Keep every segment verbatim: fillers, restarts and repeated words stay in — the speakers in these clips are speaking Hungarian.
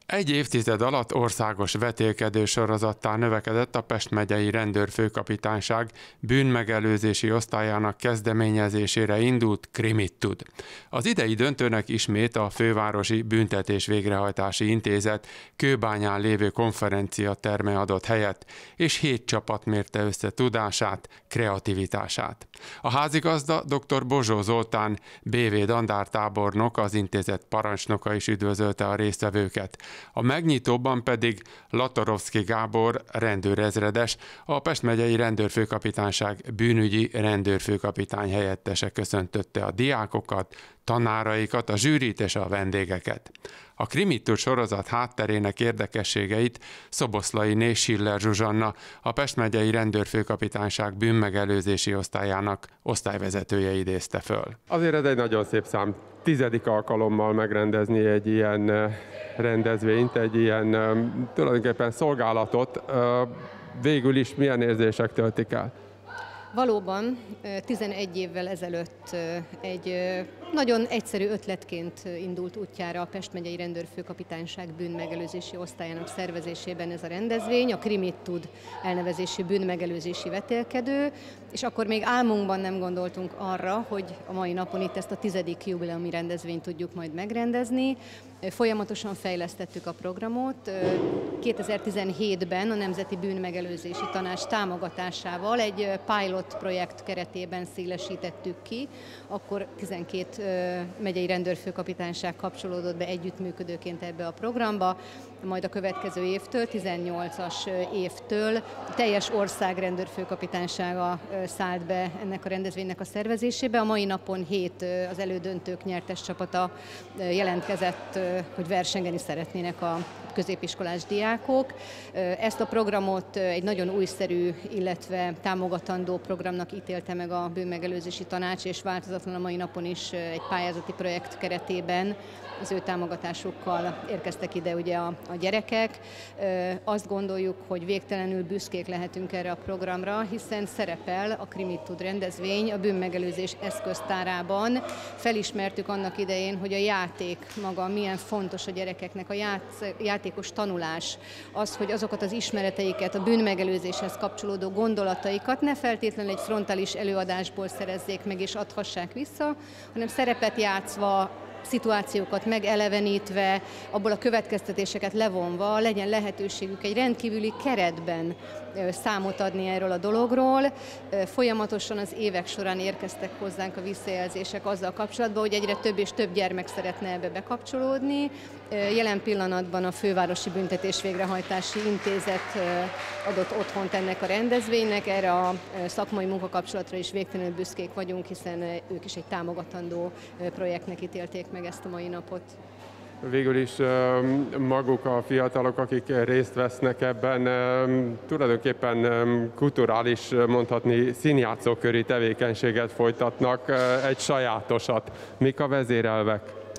Egy évtized alatt országos vetélkedő sorozattá növekedett a Pest megyei rendőrfőkapitányság bűnmegelőzési osztályának kezdeményezésére indult Krimit tud. Az idei döntőnek ismét a Fővárosi Büntetés Végrehajtási Intézet Kőbányán lévő konferencia terme adott helyet, és hét csapat mérte össze tudását, kreativitását. A házigazda dr. Bozsó Zoltán, bé vé dandártábornok, az intézet parancsnoka is üdvözölte a résztvevőket. A megnyitóban pedig Latorovszky Gábor rendőrezredes, a Pest megyei rendőrfőkapitányság bűnügyi rendőrfőkapitány helyettese köszöntötte a diákokat, tanáraikat, a zsűrit és a vendégeket. A Krimit tud sorozat hátterének érdekességeit Szoboszlainé Schiller Zsuzsanna, a Pest megyei rendőrfőkapitányság bűnmegelőzési osztályának osztályvezetője idézte föl. Azért ez egy nagyon szép szám. Tizedik alkalommal megrendezni egy ilyen rendezvényt, egy ilyen tulajdonképpen szolgálatot. Végül is milyen érzések töltik el? Valóban tizenegy évvel ezelőtt egy nagyon egyszerű ötletként indult útjára a Pest megyei rendőrfőkapitányság bűnmegelőzési osztályának szervezésében ez a rendezvény, a Krimit tud elnevezésű bűnmegelőzési vetélkedő, és akkor még álmunkban nem gondoltunk arra, hogy a mai napon itt ezt a tizedik jubileumi rendezvényt tudjuk majd megrendezni. Folyamatosan fejlesztettük a programot. kétezer-tizenhétben a Nemzeti Bűnmegelőzési Tanács támogatásával egy pilot projekt keretében szélesítettük ki. Akkor tizenkét megyei rendőrfőkapitányság kapcsolódott be együttműködőként ebbe a programba, majd a következő évtől, tizennyolcas évtől teljes ország rendőrfőkapitánysága szállt be ennek a rendezvénynek a szervezésébe. A mai napon hét az elődöntők nyertes csapata jelentkezett, hogy versengeni szeretnének a középiskolás diákok. Ezt a programot egy nagyon újszerű, illetve támogatandó programnak ítélte meg a Bűnmegelőzési Tanács, és változatlan a mai napon is egy pályázati projekt keretében az ő támogatásukkal érkeztek ide ugye a, a gyerekek. Azt gondoljuk, hogy végtelenül büszkék lehetünk erre a programra, hiszen szerepel a Krimit tud rendezvény a bűnmegelőzés eszköztárában. Felismertük annak idején, hogy a játék maga milyen fontos a gyerekeknek, a játsz, játékos tanulás, az, hogy azokat az ismereteiket, a bűnmegelőzéshez kapcsolódó gondolataikat ne feltétlenül egy frontális előadásból szerezzék meg és adhassák vissza, hanem szerepet játszva, szituációkat megelevenítve, abból a következtetéseket levonva legyen lehetőségük egy rendkívüli keretben számot adni erről a dologról. Folyamatosan az évek során érkeztek hozzánk a visszajelzések azzal kapcsolatban, hogy egyre több és több gyermek szeretne ebbe bekapcsolódni. Jelen pillanatban a Fővárosi Büntetés Végrehajtási Intézet adott otthont ennek a rendezvénynek. Erre a szakmai munkakapcsolatra is végtelenül büszkék vagyunk, hiszen ők is egy támogatandó projektnek ítélték meg ezt a mai napot. Végül is maguk a fiatalok, akik részt vesznek ebben, tulajdonképpen kulturális, mondhatni színjátszóköri tevékenységet folytatnak, egy sajátosat. Mik a vezérelvek?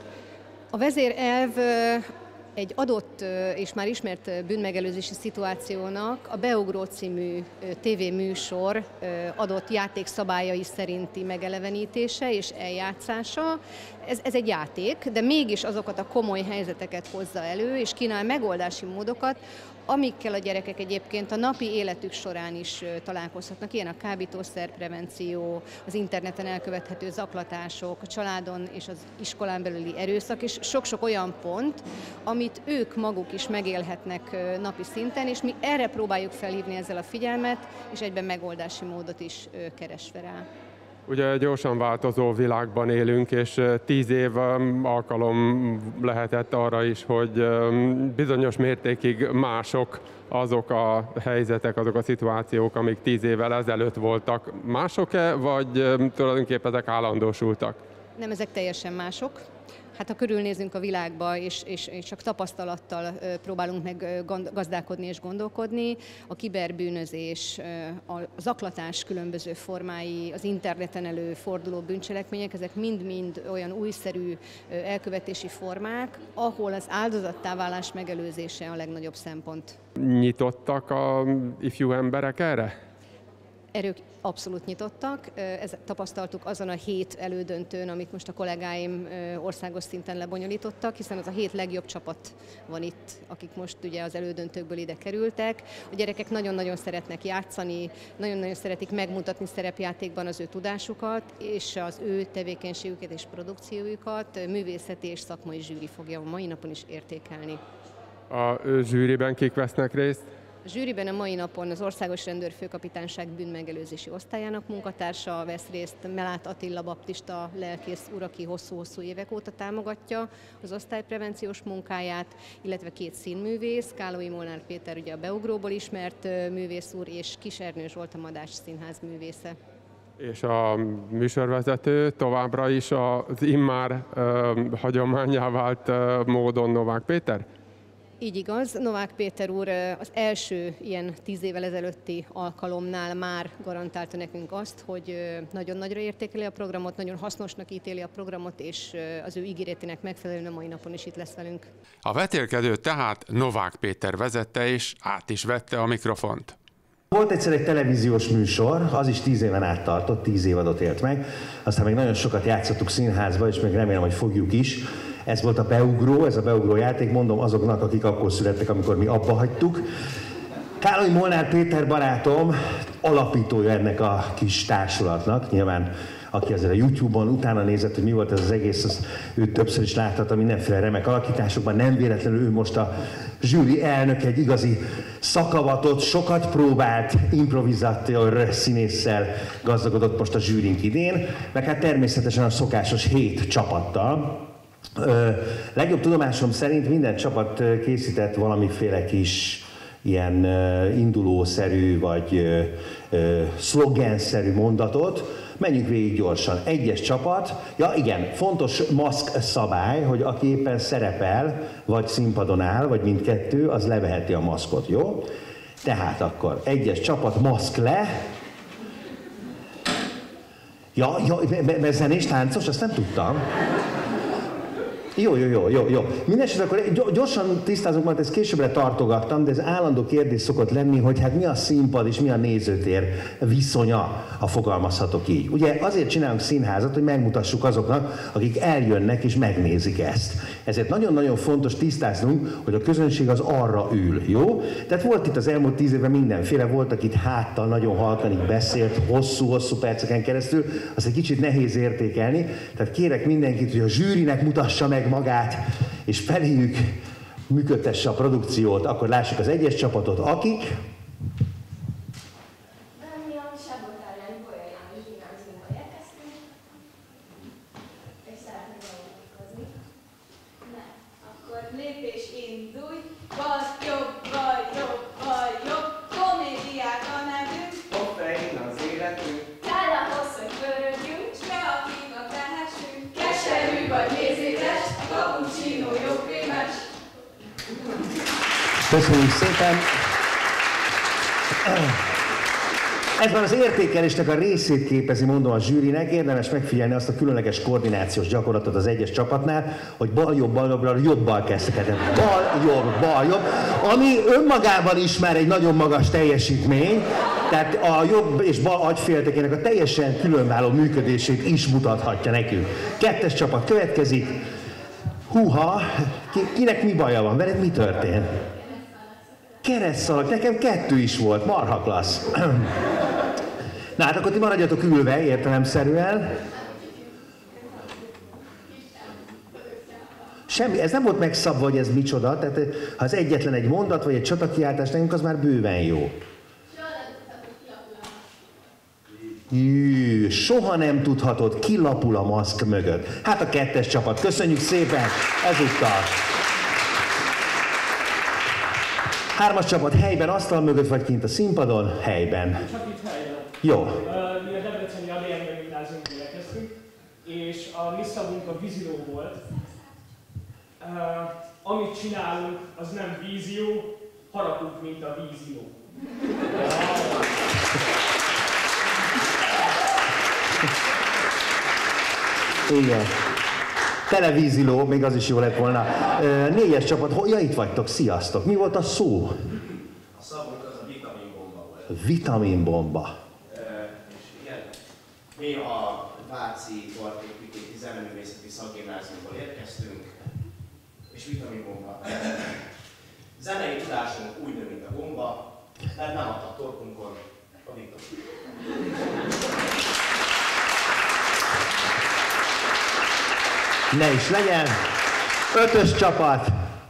A vezérelv egy adott és már ismert bűnmegelőzési szituációnak a Beugró című tévéműsor adott játékszabályai szerinti megelevenítése és eljátszása. Ez, ez egy játék, de mégis azokat a komoly helyzeteket hozza elő, és kínál megoldási módokat, amikkel a gyerekek egyébként a napi életük során is találkozhatnak. Ilyen a kábítószerprevenció, az interneten elkövethető zaklatások, a családon és az iskolán belüli erőszak, és sok-sok olyan pont, amit ők maguk is megélhetnek napi szinten, és mi erre próbáljuk felhívni ezzel a figyelmet, és egyben megoldási módot is keresve rá. Ugye gyorsan változó világban élünk, és tíz év alkalom lehetett arra is, hogy bizonyos mértékig mások azok a helyzetek, azok a szituációk, amik tíz évvel ezelőtt voltak. Mások-e, vagy tulajdonképpen ezek állandósultak? Nem, ezek teljesen mások. Hát ha körülnézünk a világba, és, és, és csak tapasztalattal próbálunk meg gazdálkodni és gondolkodni, a kiberbűnözés, a zaklatás különböző formái, az interneten előforduló bűncselekmények, ezek mind-mind olyan újszerű elkövetési formák, ahol az áldozattá válás megelőzése a legnagyobb szempont. Nyitottak az ifjú emberek erre? erők abszolút nyitottak. Ezt tapasztaltuk azon a hét elődöntőn, amit most a kollégáim országos szinten lebonyolítottak, hiszen az a hét legjobb csapat van itt, akik most ugye az elődöntőkből ide kerültek. A gyerekek nagyon-nagyon szeretnek játszani, nagyon-nagyon szeretik megmutatni szerepjátékban az ő tudásukat, és az ő tevékenységüket és produkciójukat művészeti és szakmai zsűri fogja a mai napon is értékelni. A zsűriben kik vesznek részt? A zsűriben a mai napon az Országos Rendőrfőkapitányság bűnmegelőzési osztályának munkatársa vesz részt, Melát Attila baptista lelkész úr, aki hosszú-hosszú évek óta támogatja az osztályprevenciós munkáját, illetve két színművész, Kálói Molnár Péter, ugye a Beugróból ismert művész úr, és Kis Ernő Zsolt, a Madách Színház művésze. És a műsorvezető továbbra is az immár uh, hagyományá vált uh, módon Novák Péter? Így igaz, Novák Péter úr az első ilyen tíz évvel ezelőtti alkalomnál már garantálta nekünk azt, hogy nagyon nagyra értékeli a programot, nagyon hasznosnak ítéli a programot, és az ő ígéretének megfelelően a mai napon is itt lesz velünk. A vetélkedőt tehát Novák Péter vezette, és át is vette a mikrofont. Volt egyszer egy televíziós műsor, az is tíz éven át tartott, tíz évadot élt meg, aztán még nagyon sokat játszottuk színházba, és még remélem, hogy fogjuk is. Ez volt a Beugró, ez a Beugró játék, mondom azoknak, akik akkor születtek, amikor mi abba hagytuk. Kálói Molnár Péter barátom alapítója ennek a kis társulatnak, nyilván aki azért a YouTube-on utána nézett, hogy mi volt ez az egész, az ő többször is láthatta mindenféle remek alakításokban, nem véletlenül ő most a zsűri elnök, egy igazi szakavatott, sokat próbált improvizátor színésszel gazdagodott most a zsűrink idén, meg hát természetesen a szokásos hét csapattal. Ö, legjobb tudomásom szerint minden csapat készített valamiféle kis ilyen uh, indulószerű vagy uh, uh, szlogenszerű mondatot. Menjünk végig gyorsan. Egyes csapat, ja igen, fontos maszk szabály, hogy aki éppen szerepel, vagy színpadon áll, vagy mindkettő, az leveheti a maszkot, jó? Tehát akkor egyes csapat, maszk le. Ja, ja, mert zenés, táncos, azt nem tudtam. Jó, jó, jó, jó, jó. Mindenesetre akkor gyorsan tisztázunk, mert ezt későbbre tartogattam, de ez állandó kérdés szokott lenni, hogy hát mi a színpad és mi a nézőtér viszonya, ha fogalmazhatok így. Ugye azért csinálunk színházat, hogy megmutassuk azoknak, akik eljönnek és megnézik ezt. Ezért nagyon-nagyon fontos tisztáznunk, hogy a közönség az arra ül, jó? Tehát volt itt az elmúlt tíz évben mindenféle, voltak itt háttal, nagyon halkan így beszélt, hosszú-hosszú perceken keresztül, azt egy kicsit nehéz értékelni. Tehát kérek mindenkit, hogy a zsűrinek mutassa meg magát, és feléjük működtesse a produkciót, akkor lássuk az egyes csapatot, akik... Köszönjük szépen! Ez már az értékelésnek a részét képezi, mondom a zsűrinek, érdemes megfigyelni azt a különleges koordinációs gyakorlatot az egyes csapatnál, hogy bal-jobb, bal-jobbra, jobbal kezdtek, bal-jobb, bal-jobb, ami önmagában is már egy nagyon magas teljesítmény, tehát a jobb és bal agyféltekének a teljesen különváló működését is mutathatja nekünk. Kettes csapat következik. Húha, kinek mi baja van? Veled mi történt? Keresztszalag, nekem kettő is volt, marha klassz. Na hát akkor ti maradjatok ülve értelemszerűen. Semmi, ez nem volt megszabva, hogy ez micsoda, tehát ha ez egyetlen egy mondat, vagy egy csatakiáltás, nekünk az már bőven jó. Jű, soha nem tudhatod, kilapul a maszk mögött. Hát a kettes csapat, köszönjük szépen ezúttal. Hármas csapat helyben, asztal mögött, vagy kint a színpadon? Helyben. Csak itt helyben. Jó. Uh, mi a Debreceni Adrián Gimnáziumban érkeztünk, és a mi szavunk a vízió volt. Uh, amit csinálunk, az nem vízió, harapunk, mint a vízió. Igen. Televíziló, még az is jó lett volna. Négyes csapat, ja itt vagytok, sziasztok. Mi volt a szó? A szavunk az a vitaminbomba volt. Vitaminbomba. Mi a Váci Bartók Vitéti Zeneművészeti Szakgimnáziumból érkeztünk, és vitaminbomba. Zenei tudásunk úgy nő, mint a gomba, mert nem adtak torkunkon a Viktor. Ne is legyen. Ötös csapat.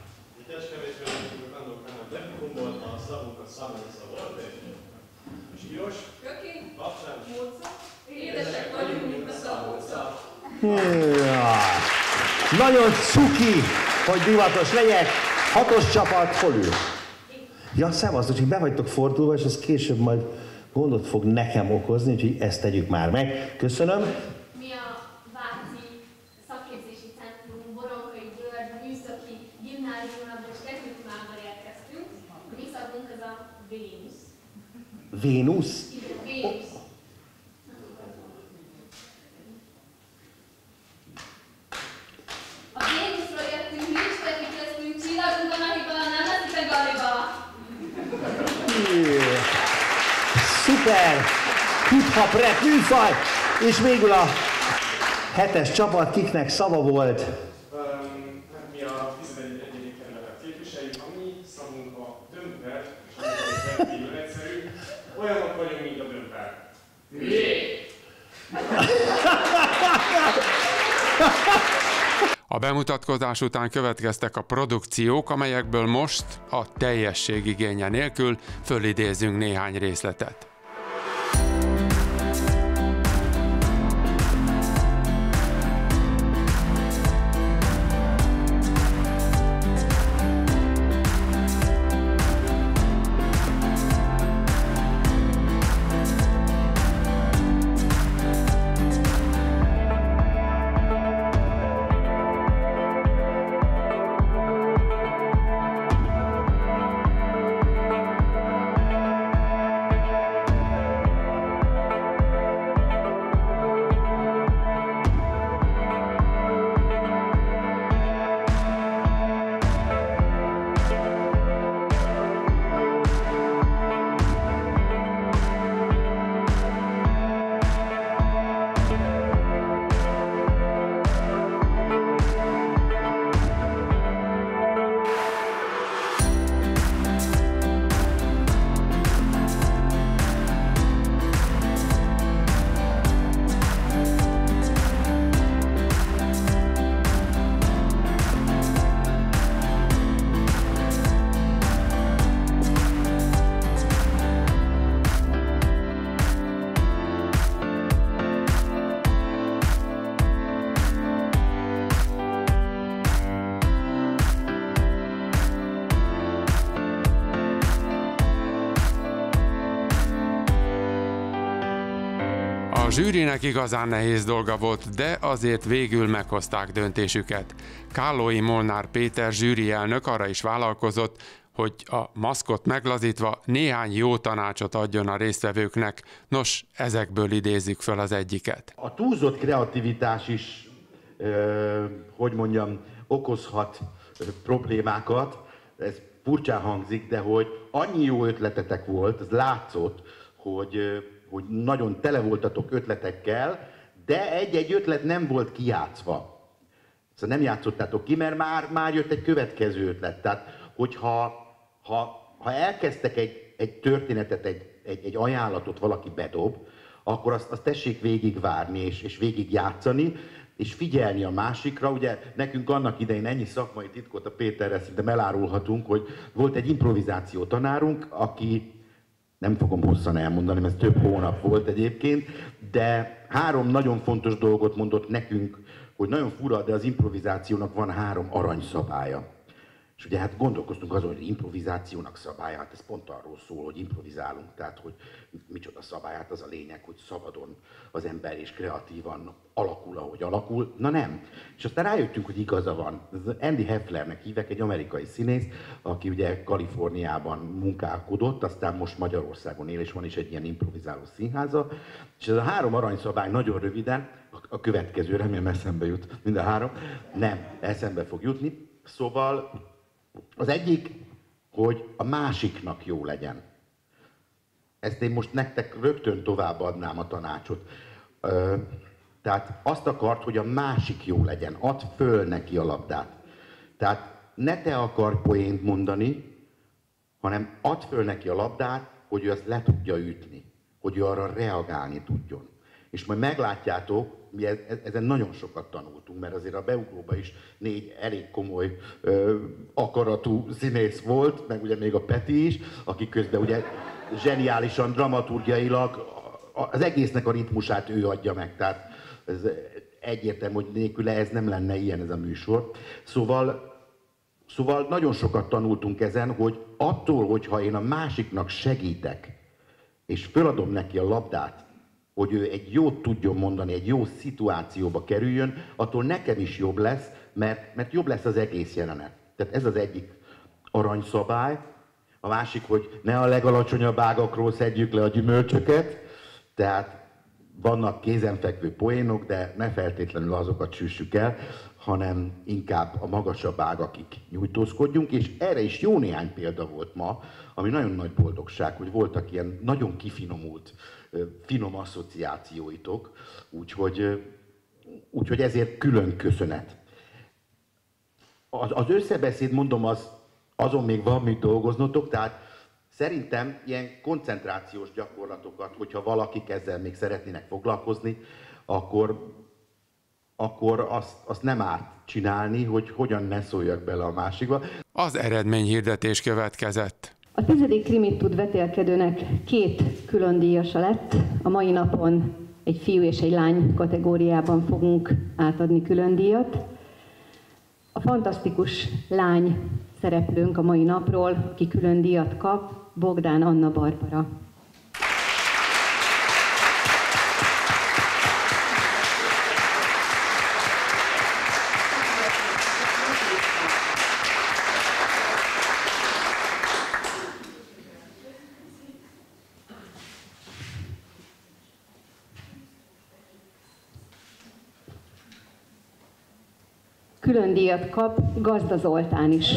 Ja. Nagyon cuki, hogy divatos legyek. Hatos csapat, hol ül? Ja, szevasztok, hogy be vagytok fordulva, és ez később majd gondot fog nekem okozni, úgyhogy ezt tegyük már meg. Köszönöm. Mi a Váci Szakképzési Centrum Boronkai György Műszaki Gimnáziumban és Technikumában érkeztünk. Mi szakunk ez a Vénusz. Vénusz? Igen, Vénusz. A Vénuszról jöttünk, mi is tekintkeztünk, csillagunkban a hiba, nem leszik meg a liba. Yeah. Szuper! Hip-hop rap műfaj! És végül a hetes csapat, kiknek szava volt? Um, mi a tizenegyedik kerületet képviseljük, a mi szavunk a dömper, és ez rendkívül egyszerű. Olyanok vagyunk, mint a dömper. Mi? A bemutatkozás után következtek a produkciók, amelyekből most a teljesség igénye nélkül fölidézünk néhány részletet. A zsűrinek igazán nehéz dolga volt, de azért végül meghozták döntésüket. Kállói Molnár Péter zsűri elnök arra is vállalkozott, hogy a maszkot meglazítva néhány jó tanácsot adjon a résztvevőknek. Nos, ezekből idézzük fel az egyiket. A túlzott kreativitás is, ö, hogy mondjam, okozhat ö, problémákat. Ez furcsán hangzik, de hogy annyi jó ötletetek volt, ez látszott, hogy, ö, hogy nagyon tele voltatok ötletekkel, de egy-egy ötlet nem volt kijátszva. Szóval nem játszottátok ki, mert már, már jött egy következő ötlet. Tehát, hogyha ha, ha elkezdtek egy, egy történetet, egy, egy, egy ajánlatot valaki bedob, akkor azt, azt tessék végigvárni és, és végigjátszani, és figyelni a másikra. Ugye nekünk annak idején ennyi szakmai titkot a Péterrel szinte elárulhatunk, hogy volt egy improvizáció tanárunk, aki, nem fogom hosszan elmondani, mert ez több hónap volt egyébként, de három nagyon fontos dolgot mondott nekünk, hogy nagyon fura, de az improvizációnak van három aranyszabálya. És ugye hát gondolkoztunk azon, hogy improvizációnak szabálya, hát ez pont arról szól, hogy improvizálunk, tehát hogy micsoda szabályát, az a lényeg, hogy szabadon az ember és kreatívan alakul, ahogy alakul. Na nem. És aztán rájöttünk, hogy igaza van. Andy Hefflernek hívek, egy amerikai színész, aki ugye Kaliforniában munkálkodott, aztán most Magyarországon él, és van is egy ilyen improvizáló színháza. És ez a három aranyszabály nagyon röviden, a következő, remélem eszembe jut mind a három, nem, eszembe fog jutni. Szóval az egyik, hogy a másiknak jó legyen. Ezt én most nektek rögtön továbbadnám a tanácsot. Tehát azt akart, hogy a másik jó legyen, add föl neki a labdát. Tehát ne te akarj poént mondani, hanem add föl neki a labdát, hogy ő ezt le tudja ütni, hogy ő arra reagálni tudjon. És majd meglátjátok, mi ezen nagyon sokat tanultunk, mert azért a beugróban is négy elég komoly ö, akaratú színész volt, meg ugye még a Peti is, aki közben ugye zseniálisan, dramaturgiailag az egésznek a ritmusát ő adja meg. Tehát ez egyértelmű, hogy nélküle ez nem lenne ilyen ez a műsor. Szóval, szóval nagyon sokat tanultunk ezen, hogy attól, hogyha én a másiknak segítek, és föladom neki a labdát, hogy ő egy jót tudjon mondani, egy jó szituációba kerüljön, attól nekem is jobb lesz, mert, mert jobb lesz az egész jelenet. Tehát ez az egyik aranyszabály. A másik, hogy ne a legalacsonyabb ágakról szedjük le a gyümölcsöket, tehát vannak kézenfekvő poénok, de ne feltétlenül azokat süssük el, hanem inkább a magasabb ágakig nyújtózkodjunk, és erre is jó néhány példa volt ma, ami nagyon nagy boldogság, hogy voltak ilyen nagyon kifinomult, finom asszociációitok, úgyhogy, úgyhogy ezért külön köszönet. Az, az összebeszéd, mondom, az, azon még van mit dolgoznotok, tehát szerintem ilyen koncentrációs gyakorlatokat, hogyha valakik ezzel még szeretnének foglalkozni, akkor, akkor azt, azt nem árt csinálni, hogy hogyan ne szóljak bele a másikba. Az eredményhirdetés következett. A tizedik Krimit tud vetélkedőnek két külön díjasa lett. A mai napon egy fiú és egy lány kategóriában fogunk átadni külön díjat. A fantasztikus lány szereplőnk a mai napról, aki külön díjat kap, Bogdán Anna Barbara. Külön díjat kap Gazda Zoltán is.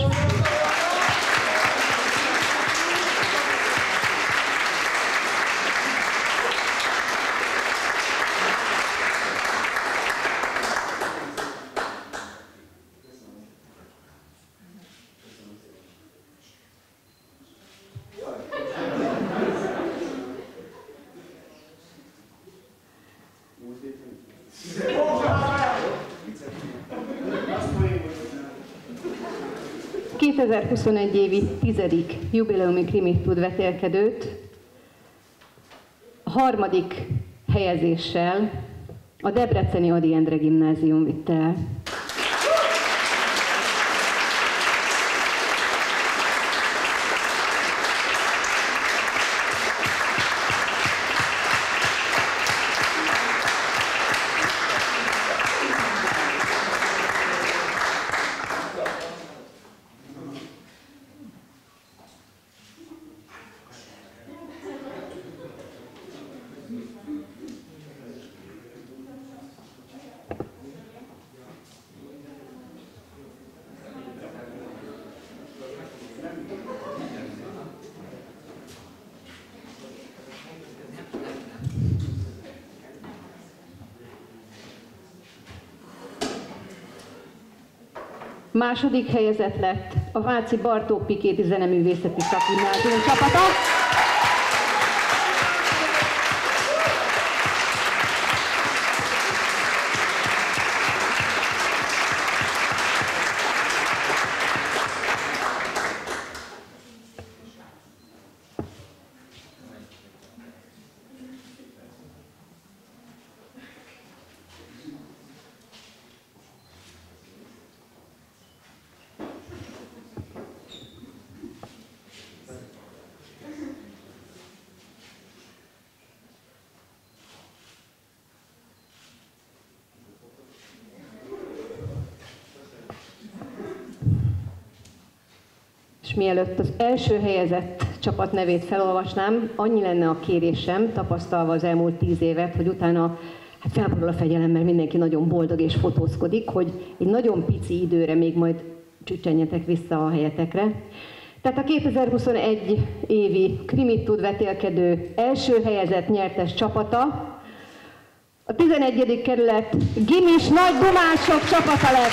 kétezer-huszonegy évi tizedik jubileumi Krimit tud vetélkedőt a harmadik helyezéssel a debreceni Ady Endre Gimnázium vitte el. Második helyezett lett a Váci Bartók Pikéti Zeneművészeti Szakgimnázium csapata. És mielőtt az első helyezett csapat nevét felolvasnám, annyi lenne a kérésem, tapasztalva az elmúlt tíz évet, hogy utána hát felborul a fegyelem, mert mindenki nagyon boldog és fotózkodik, hogy egy nagyon pici időre még majd csücsenjetek vissza a helyetekre. Tehát a kétezer-huszonegy évi Krimit tud vetélkedő első helyezett nyertes csapata A tizenegyedik kerület Gimis Nagy Domások csapata lett.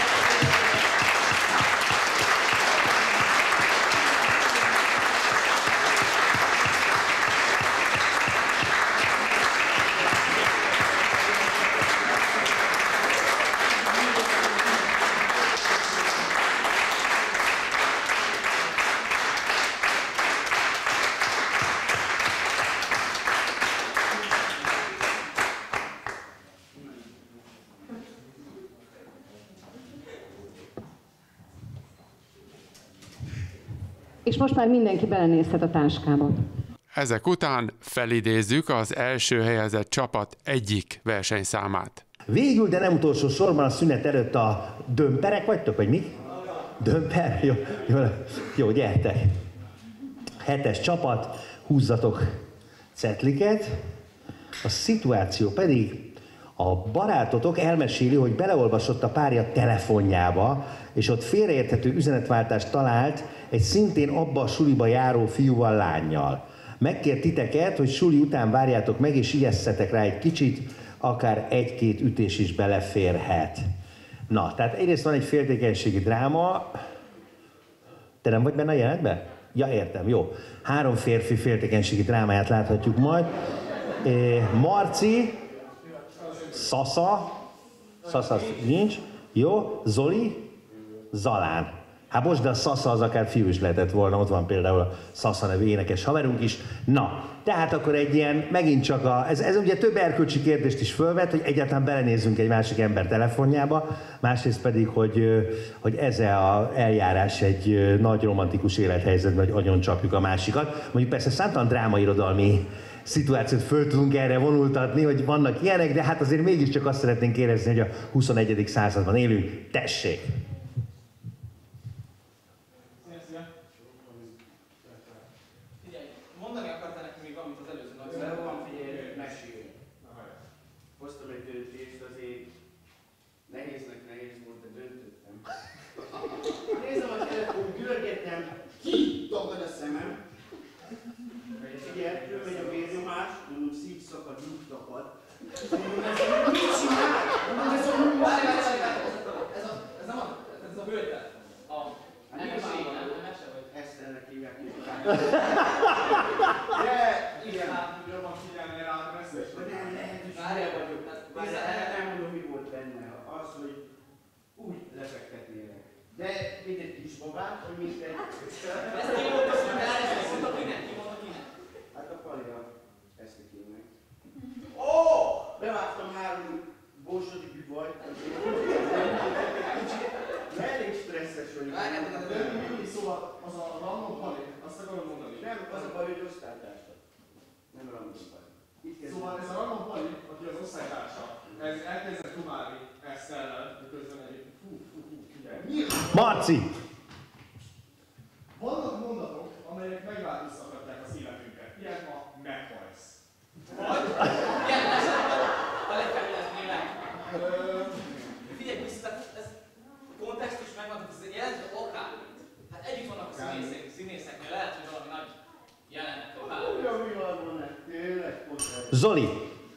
És most már mindenki belenézhet a táskába. Ezek után felidézzük az első helyezett csapat egyik versenyszámát. Végül, de nem utolsó sorban a szünet előtt a dömperek vagytok, vagy mi? Dömper? Jó, jó, jó, gyertek. Hetes csapat, húzzatok cetliket. A szituáció pedig a barátotok elmeséli, hogy beleolvasott a párja telefonjába, és ott félreérthető üzenetváltást talált egy szintén abba a suliba járó fiúval, lánnyal. Megkért titeket, hogy suli után várjátok meg, és ijesszetek rá egy kicsit, akár egy-két ütés is beleférhet. Na, tehát egyrészt van egy féltékenységi dráma. Te nem vagy benne a jelenetben? Ja, értem, jó. Három férfi féltékenységi drámáját láthatjuk majd. Marci, Szasza, Szasza nincs, jó, Zoli, Zalán. Hát most, de a Szasza az akár fiú is lehetett volna, ott van például a Szasza nevű énekes haverunk is. Na, tehát akkor egy ilyen, megint csak a, ez, ez ugye több erkölcsi kérdést is fölvet, hogy egyáltalán belenézzünk egy másik ember telefonjába, másrészt pedig, hogy, hogy ez a eljárás egy nagy romantikus élethelyzetben, hogy agyon csapjuk a másikat. Mondjuk persze számtalan drámairodalmi szituációt föl tudunk erre vonultatni, hogy vannak ilyenek, de hát azért mégiscsak azt szeretnénk érezni, hogy a huszonegyedik században élünk. Tessék! Figyelj, mondani akartál nekem még valamit az előző nagyszerűen? Van, figyelj, mesélj. Hoztam egy döntést, azért nehéznek nehéz volt, de döntöttem. Nézem a telefon, görgetem, ki tagad a szemem. Figyelj, fölmegy a vérnyomás, mondom, szívszakad, nyugtapad. Mit csinál? Mondom, ez a nyugtapad. Ez a, ez nem a, ez a bőrtel. A nyilvánvaló, Eszternek hívják ki. De, igen. Jobban figyelni rá a messzes. Nem lehet, hogy Várjál vagyok. elmondom, mi volt benne. Az, hogy úgy lefektetnélek. De mint egy kis babát, hogy mint egy... Ezt ki mondta, hogy ezt mondta kinek? Ki mondta kinek? Hát a Palia Esztekének. Ó! Bevágtam három borsodi bűvajt. De elég stresszes vagyok. De mindig szóval az a random pali, azt akarom mondani. Nem, az a baj, hogy osztálytársak. Nem random pali. Szóval ez a random pali, aki az osztálytársa, ez elkezdett dumálni Eszterrel, miközben egy fú, fú, fú, figyelj. Marci! Vannak mondatok, amelyek megváltoztathatják az életünket. Ilyen a meghalsz. Vagy? Ilyen lesz a legfelületnél. Figyelj, vissza, ez kontextus megvan, hogy ez jelent akármit. Hát együtt vannak a színészek, színészeknél, lehet, hogy valami nagy jelenetől válik. Olyan világban ez tényleg kontextus. Zoli!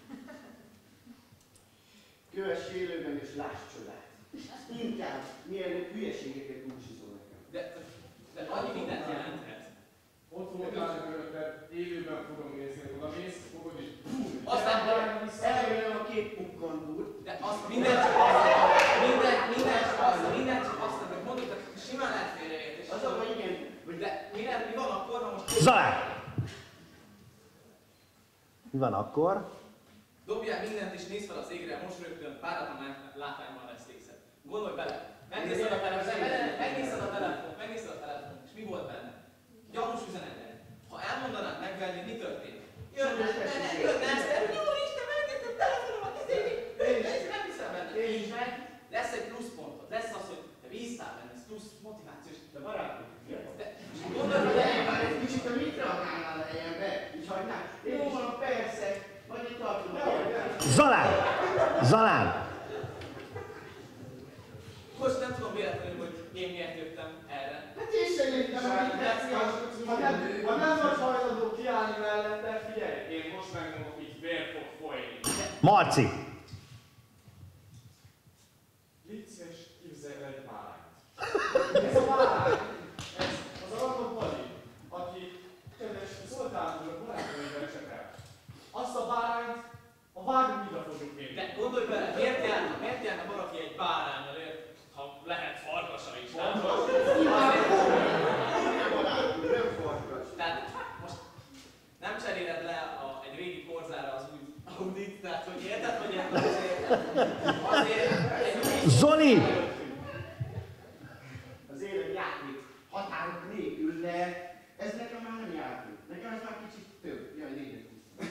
Kövess élőben és láss csodát. Inkább, mielőtt hülyeségeket búcsúzol nekem. De, de annyi mindent jelenthet. Ott voltál, körülötted, élőben fogom nézni, hogy oda mész, fogod is aztán eljöjjön a két pukkantúr. de azt minden csak azt, minden, minden csak azt, minden csak azt, hogy mondod, hogy simán lehet félreértés. Az a baj, igen. De mi, lehet, mi van akkor, ha most... Zalán! Mi van akkor? Dobjál mindent és nézd fel az égre, most rögtön páratlan látványban lesz részed. Gondolj bele! Megnézted a telefon, megnézted a telefon, megnézted a telefon, és mi volt benne? Gyanús üzenetek. Ha elmondanád megvenni, mi történt? Jönne, jönne Eszter, jó Isten, megnéztem a telefonomat, ez nem hiszem benne. Így meg, lesz egy pluszpontod, lesz az, hogy te bíztál benne, ez plusz motivációs. De barátom, de gondolj bele, már egy kicsit, hogy mit reagálnál a helyembe? Így hagynál? Jó van, persze, majd itt tartunk. Zalán! Zalán! Most nem tudom véletlenül, hogy én miért jöttem erre. Hát én sem jöttem, ha nem vagy hajlandó kiállni mellette, figyelj, én most megmondok, így vér fog folyni. Marci! Zoli! Az élet játék határok nélkül, de ez nekem már nem játék. Nekem ez már kicsit több. Jaj, négyet.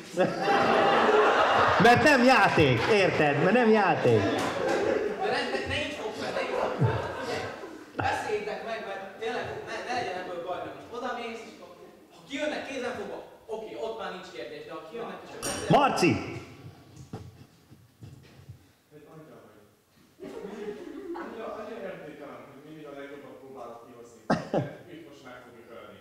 Mert nem játék, érted? Mert nem játék. De ne, ne, ne így fogsz fel, ne így fogsz fel. Beszéljétek meg, mert tényleg ne, ne legyen ebből baj, hogy most oda mész, és ha kijönnek kézenfogva, oké, ott már nincs kérdés, de ha kijönnek és a beszél... Marci! Annyira értékelem, hogy mindig a legjobbat próbálok kihozni. Itt most meg fogjuk ölni.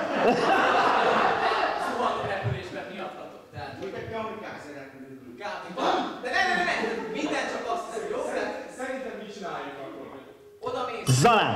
Szóval a repülésbe miattatok. Tehát... Mondjuk kamikászer repülünk. De ne, ne, ne, ne! Minden csak azt hiszem, jó? Szerintem mit csináljuk akkor? Oda mész. Zalán!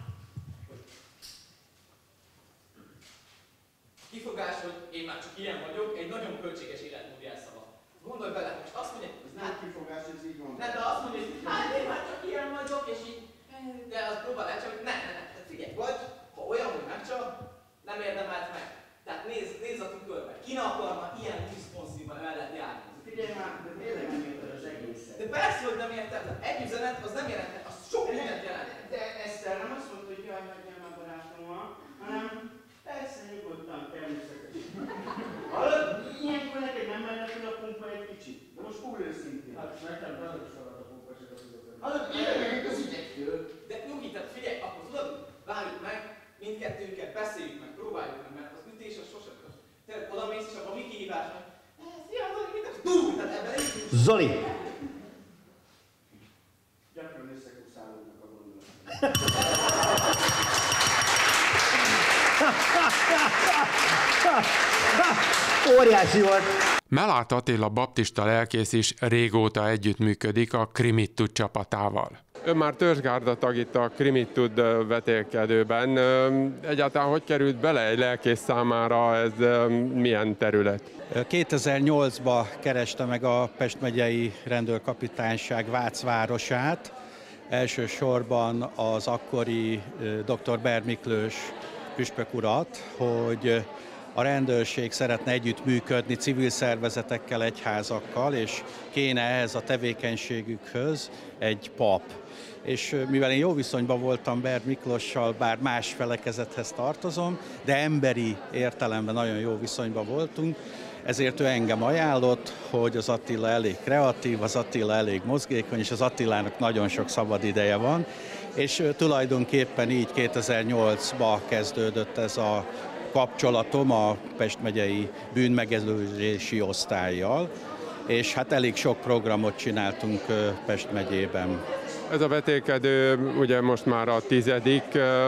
Kifogás, hogy én már csak ilyen vagyok, egy nagyon költséges életmód jelszava. Gondolj bele, most azt mondja, Ez nem kifogás, ez így van. ne, de azt mondja, hogy hát én már csak ilyen vagyok, és így, de azt próbál elcsapni, hogy ne, ne, ne, tehát figyelj, vagy, ha olyan, hogy megcsap, nem érdemelt meg. Tehát nézd, nézd a tükörbe, ki ne akarna ilyen responszívan mellett járni. Figyelj már, de tényleg nem érted az egészet. De persze, hogy nem értem, de egy üzenet az nem jelenthet, az sok mindent jelent. De Eszter nem azt mondta, hogy jaj, hagyjál már barátommal, hanem persze nyugodtan, természetesen. Hallod? Ilyenkor neked nem melletül a pumpa egy kicsit. De most fúr őszintén. Hát nekem velem is alatt a pumpa, csak az fizetem. Hallod, éljenek az ügyektől. De nyugi, tehát figyelj, akkor tudod, várjuk meg, mindkettőnket beszéljük meg, próbáljuk meg, mert az ütés az sosem. Tényleg oda mész, és abban mi kihívás meg? Szia, Zoli, mit tudsz? Dúl! Tehát ebben egy Zoli! Gyakran összekuszálódnak a gondolatok. Óriási volt! Mellát Attila baptista lelkész is régóta együttműködik a Krimittud csapatával. Ő már törzsgárda tag itt a Krimittud vetélkedőben. Egyáltalán hogy került bele egy lelkész számára, ez milyen terület? kétezer-nyolcban kereste meg a Pest megyei rendőrkapitányság Vác városát. Elsősorban az akkori dr. Ber Miklós püspök urat, hogy a rendőrség szeretne együttműködni civil szervezetekkel, egyházakkal, és kéne ehhez a tevékenységükhöz egy pap. És mivel én jó viszonyban voltam Ber Miklóssal, bár más felekezethez tartozom, de emberi értelemben nagyon jó viszonyban voltunk, ezért ő engem ajánlott, hogy az Attila elég kreatív, az Attila elég mozgékony, és az Attilának nagyon sok szabad ideje van, és tulajdonképpen így kétezer-nyolcban kezdődött ez a kapcsolatom a Pest megyei bűnmegelőzési osztállyal, és hát elég sok programot csináltunk Pest megyében. Ez a vetélkedő ugye most már a tizedik.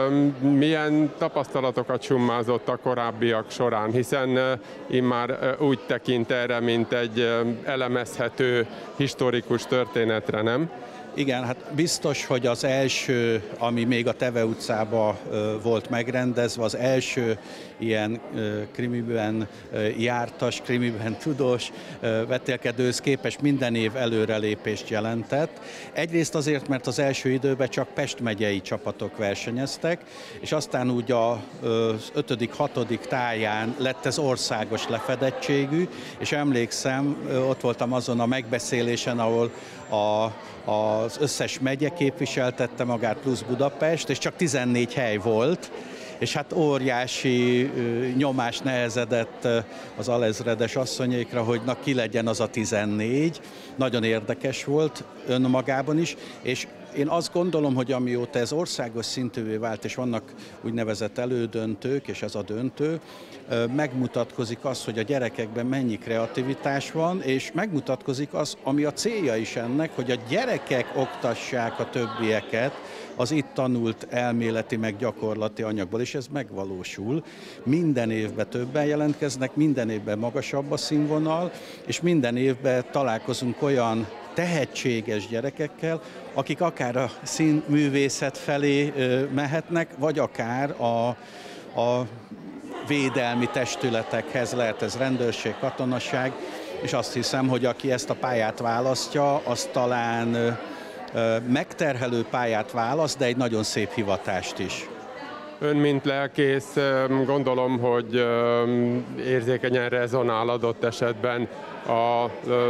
Milyen tapasztalatokat summázott a korábbiak során, hiszen immár úgy tekint erre, mint egy elemezhető historikus történetre, nem? Igen, hát biztos, hogy az első, ami még a Teve utcában volt megrendezve, az első ilyen krimiben jártas, krimiben tudós vetélkedőhöz képest minden év előrelépést jelentett. Egyrészt azért, mert az első időben csak Pest megyei csapatok versenyeztek, és aztán úgy az ötödik, hatodik táján lett ez országos lefedettségű, és emlékszem, ott voltam azon a megbeszélésen, ahol a az összes megye képviseltette magát plusz Budapest, és csak tizennégy hely volt, és hát óriási nyomás nehezedett az alezredes asszonyékra, hogy na ki legyen az a tizennégy. Nagyon érdekes volt önmagában is, és én azt gondolom, hogy amióta ez országos szintűvé vált, és vannak úgynevezett elődöntők, és ez a döntő, megmutatkozik az, hogy a gyerekekben mennyi kreativitás van, és megmutatkozik az, ami a célja is ennek, hogy a gyerekek oktassák a többieket az itt tanult elméleti meg gyakorlati anyagból, és ez megvalósul. Minden évben többen jelentkeznek, minden évben magasabb a színvonal, és minden évben találkozunk olyan tehetséges gyerekekkel, akik akár a színművészet felé mehetnek, vagy akár a, a védelmi testületekhez, lehet ez rendőrség, katonaság, és azt hiszem, hogy aki ezt a pályát választja, az talán megterhelő pályát választ, de egy nagyon szép hivatást is. Ön, mint lelkész, gondolom, hogy érzékenyen rezonál adott esetben a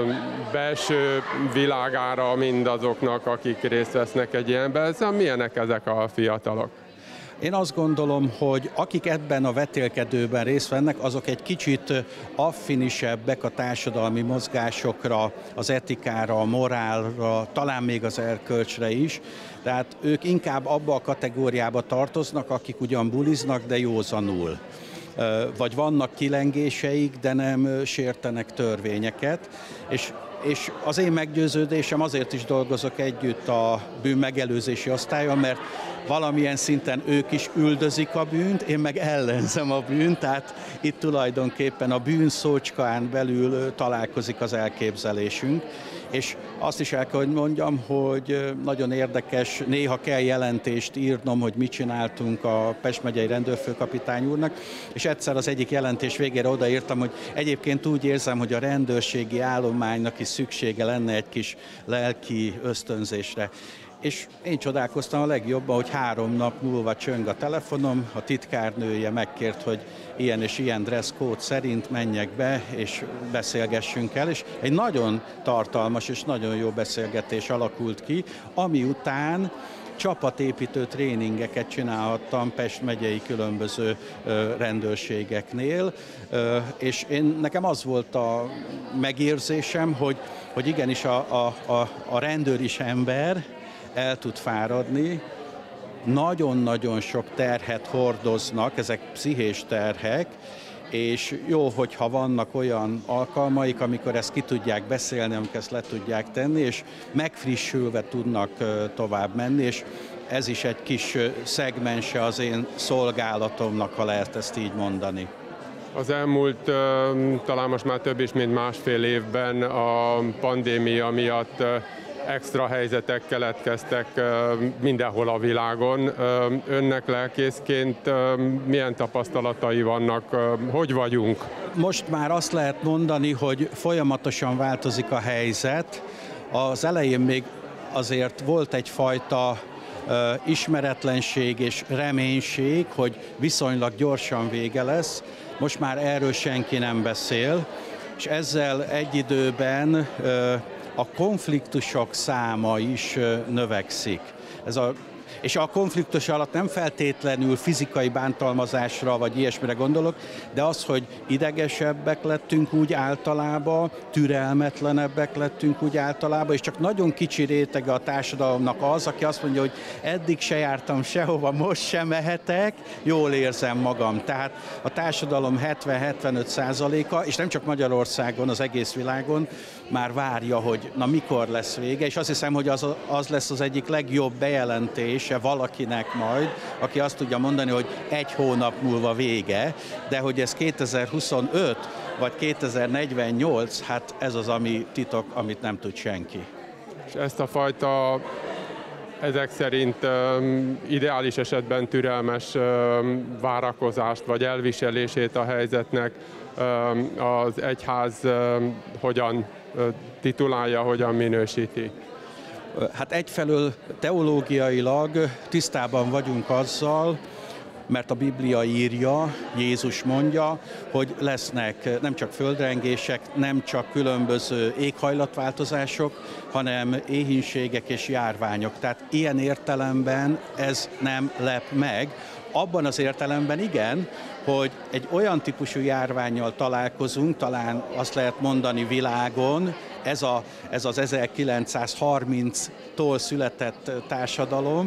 belső világára mindazoknak, akik részt vesznek egy ilyenben. Milyenek ezek a fiatalok? Én azt gondolom, hogy akik ebben a vetélkedőben részt vennek, azok egy kicsit affinisebbek a társadalmi mozgásokra, az etikára, a morálra, talán még az erkölcsre is. Tehát ők inkább abba a kategóriába tartoznak, akik ugyan buliznak, de józanul. Vagy vannak kilengéseik, de nem sértenek törvényeket. És És az én meggyőződésem, azért is dolgozok együtt a bűnmegelőzési osztályon, mert valamilyen szinten ők is üldözik a bűnt, én meg ellenzem a bűnt, tehát itt tulajdonképpen a bűn szócskán belül találkozik az elképzelésünk. És azt is el kell, hogy mondjam, hogy nagyon érdekes, néha kell jelentést írnom, hogy mit csináltunk a Pest megyei rendőrfőkapitány úrnak, és egyszer az egyik jelentés végére odaírtam, hogy egyébként úgy érzem, hogy a rendőrségi állománynak is szüksége lenne egy kis lelki ösztönzésre. És én csodálkoztam a legjobban, hogy három nap múlva csöng a telefonom, a titkárnője megkért, hogy ilyen és ilyen dress code szerint menjek be, és beszélgessünk el, és egy nagyon tartalmas és nagyon jó beszélgetés alakult ki, ami után csapatépítő tréningeket csinálhattam Pest megyei különböző rendőrségeknél, és én, nekem az volt a megérzésem, hogy, hogy igenis a, a, a, a rendőr is ember, el tud fáradni, nagyon-nagyon sok terhet hordoznak, ezek pszichés terhek, és jó, hogyha vannak olyan alkalmaik, amikor ezt ki tudják beszélni, amikor ezt le tudják tenni, és megfrissülve tudnak tovább menni, és ez is egy kis szegmense az én szolgálatomnak, ha lehet ezt így mondani. Az elmúlt talán most már több is, mint másfél évben a pandémia miatt extra helyzetek keletkeztek mindenhol a világon. Önnek lelkészként milyen tapasztalatai vannak? Hogy vagyunk? Most már azt lehet mondani, hogy folyamatosan változik a helyzet. Az elején még azért volt egyfajta ismeretlenség és reménység, hogy viszonylag gyorsan vége lesz. Most már erről senki nem beszél, és ezzel egy időben a konfliktusok száma is növekszik. Ez a, és a konfliktus alatt nem feltétlenül fizikai bántalmazásra vagy ilyesmire gondolok, de az, hogy idegesebbek lettünk úgy általában, türelmetlenebbek lettünk úgy általában, és csak nagyon kicsi rétege a társadalomnak az, aki azt mondja, hogy eddig se jártam sehova, most sem mehetek, jól érzem magam. Tehát a társadalom hetven-hetvenöt százaléka, és nem csak Magyarországon, az egész világon már várja, hogy na mikor lesz vége, és azt hiszem, hogy az, az lesz az egyik legjobb bejelentése valakinek majd, aki azt tudja mondani, hogy egy hónap múlva vége, de hogy ez kétezer-huszonöt vagy kétezer-negyvennyolc, hát ez az, ami titok, amit nem tud senki. És ezt a fajta, ezek szerint um, ideális esetben türelmes um, várakozást vagy elviselését a helyzetnek um, az egyház um, hogyan uh, titulálja, hogyan minősíti? Hát egyfelől teológiailag tisztában vagyunk azzal, mert a Biblia írja, Jézus mondja, hogy lesznek nem csak földrengések, nem csak különböző éghajlatváltozások, hanem éhínségek és járványok. Tehát ilyen értelemben ez nem lep meg. Abban az értelemben igen, hogy egy olyan típusú járvánnyal találkozunk, talán azt lehet mondani világon, ez, a, ez az ezerkilencszázharminctól született társadalom,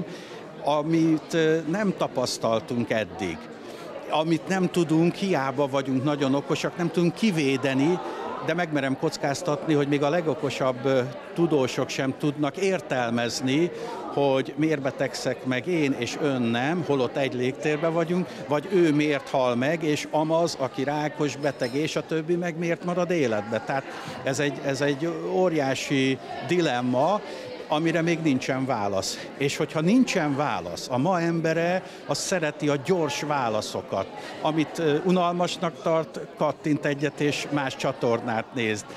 amit nem tapasztaltunk eddig. Amit nem tudunk, hiába vagyunk nagyon okosak, nem tudunk kivédeni, de megmerem kockáztatni, hogy még a legokosabb tudósok sem tudnak értelmezni, hogy miért betegszek meg én és ön nem, holott egy légtérben vagyunk, vagy ő miért hal meg, és amaz, aki rákos, beteg, és a többi meg miért marad életbe. Tehát ez egy, ez egy óriási dilemma, amire még nincsen válasz. És hogyha nincsen válasz, a ma embere az szereti a gyors válaszokat, amit unalmasnak tart, kattint egyet és más csatornát néz.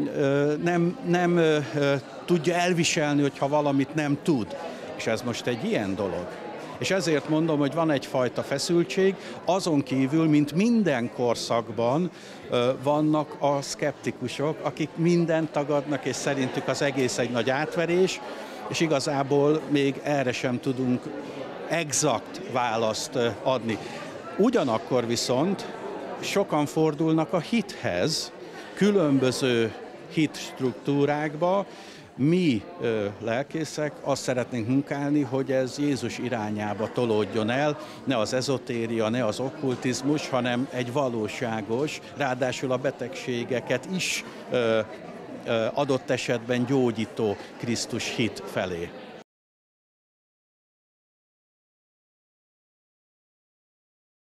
Nem, nem tudja elviselni, hogyha valamit nem tud. És ez most egy ilyen dolog. És ezért mondom, hogy van egyfajta feszültség, azon kívül, mint minden korszakban vannak a szkeptikusok, akik mindent tagadnak, és szerintük az egész egy nagy átverés, és igazából még erre sem tudunk exakt választ adni. Ugyanakkor viszont sokan fordulnak a hithez, különböző hitstruktúrákba. Mi ö, lelkészek azt szeretnénk munkálni, hogy ez Jézus irányába tolódjon el, ne az ezotéria, ne az okkultizmus, hanem egy valóságos, ráadásul a betegségeket is ö, ö, adott esetben gyógyító Krisztus hit felé.